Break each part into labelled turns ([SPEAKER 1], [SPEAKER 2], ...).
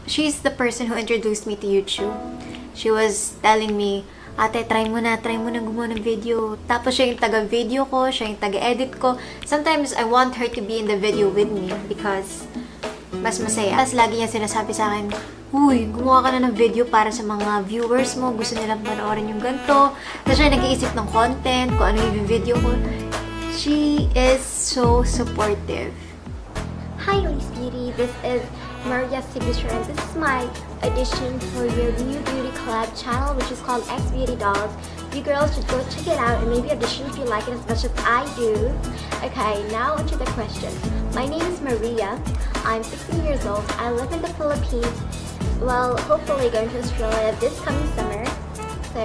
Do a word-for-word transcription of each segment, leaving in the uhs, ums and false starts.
[SPEAKER 1] she's the person who introduced me to YouTube. She was telling me, ate, try mo na, try mo na gumawa ng video. Tapos siya yung taga-video ko, siya yung taga-edit ko. Sometimes, I want her to be in the video with me because mas masaya. Tapos lagi niya sinasabi sa akin, uy, gumawa ka na ng video para sa mga viewers mo. Gusto nilang panoorin yung ganito. Tapos siya nag-iisip ng content, kung ano yung video ko. She is so supportive.
[SPEAKER 2] Hi, Elise Beauty. This is Maria's Signature, and this is my audition for your new beauty collab channel, which is called X Beauty Dolls. You girls should go check it out and maybe audition if you like it as much as I do. Okay, now onto the question. My name is Maria. I'm sixteen years old. I live in the Philippines. Well, hopefully going to Australia this coming summer. So,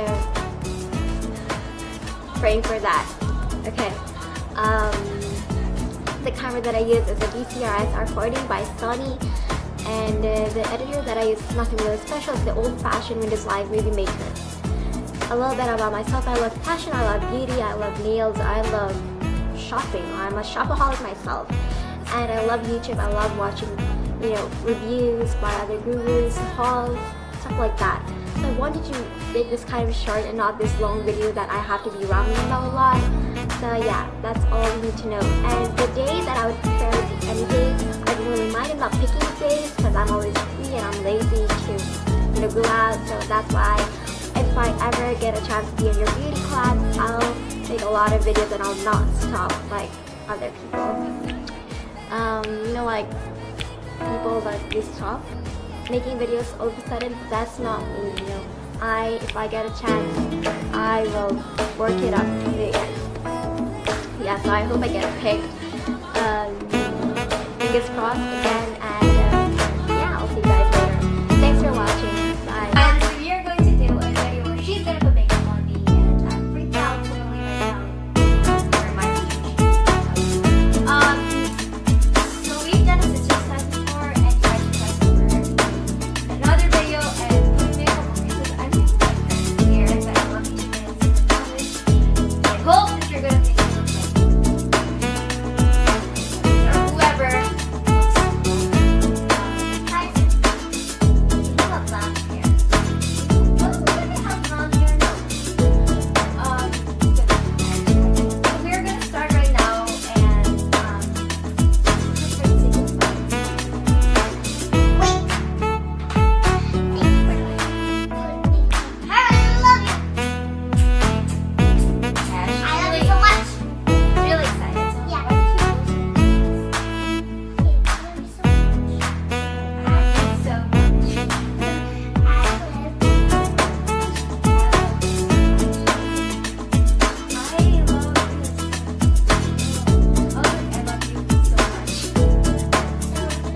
[SPEAKER 2] praying for that. Okay. Um, the camera that I use is a D C R S R forty by Sony, and uh, the editor that I use is nothing really special. It's the old-fashioned Windows Live Movie Maker. A little bit about myself. I love fashion, I love beauty, I love nails, I love shopping. I'm a shopaholic myself, and I love YouTube. I love watching, you know, reviews by other gurus, hauls, stuff like that. So I wanted to make this kind of short and not this long video that I have to be rambling about a lot. So yeah, that's all you need to know. And the day that I would prefer would be any day. I don't really mind about picking days because I'm always free and I'm lazy to, you know, go out. So that's why if I ever get a chance to be in your beauty class, I'll make a lot of videos and I'll not stop like other people. Um, you know, like people that they stop making videos all of a sudden. That's not me. You know, I if I get a chance, I will work it up to the end. Yeah, so I hope I get picked. Um, fingers crossed again, and um, yeah, I'll see you guys later. Thanks for watching. Bye.
[SPEAKER 3] And so we are going to do a video where she's gonna put makeup on me, and I'm freaked out totally right now for my situation. Um, so we've done a stitching test before, and tried to test for another video, and put makeup on me because I'm just like scared that I love you guys. I hope that you're gonna make it look like or whoever. Hi. You have blonde hair. Oh, look at me have blonde hair. No. Um, so we're gonna start right now, and um, just for the sake of fun. Wait. I love you. Ash, I love you so much. Really excited. Yeah. So much. I love you. Oh, I love you so much.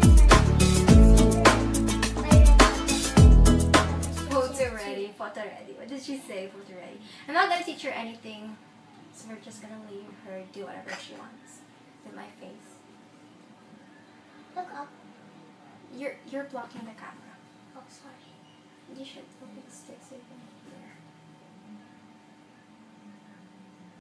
[SPEAKER 3] Photo ready, photo ready. What did she say? Photo ready. I'm not gonna teach her anything, so we're just gonna leave her do whatever she wants with my face. Look up. You're you're blocking the camera. Oh, sorry. You should open the stick so you can hear.